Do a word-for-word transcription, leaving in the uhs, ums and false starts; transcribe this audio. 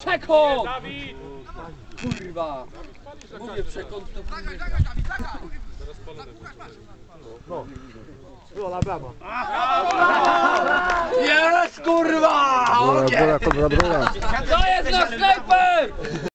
przekąt! Kurwa! Mówię przekąt to kurwa. No. Rola brama. Jest kurwa! Dobra, dobra, dobra, dobra. To jest nasz snajper!